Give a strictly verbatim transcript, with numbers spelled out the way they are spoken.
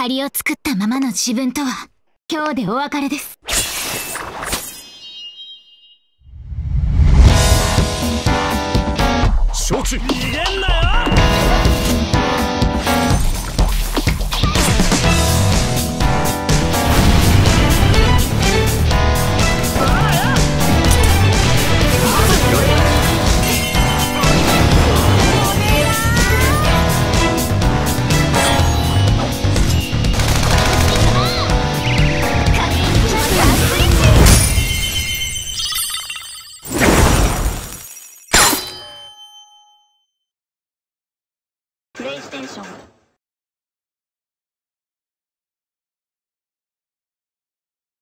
借りを作ったままの自分とは今日でお別れです。 承知。逃げんなよ。 プレイステーション